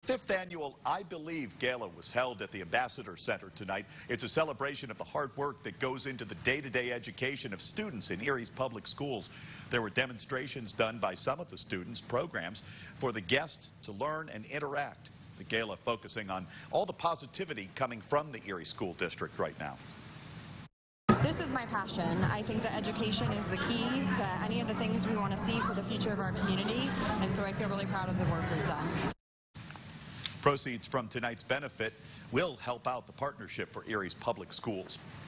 Fifth annual I Believe Gala was held at the Ambassador Center tonight. It's a celebration of the hard work that goes into the day-to-day education of students in Erie's public schools. There were demonstrations done by some of the students, programs for the guests to learn and interact. The gala focusing on all the positivity coming from the Erie School District right now. This is my passion. I think that education is the key to any of the things we want to see for the future of our community, and so I feel really proud of the work we've done. Proceeds from tonight's benefit will help out the partnership for Erie's public schools.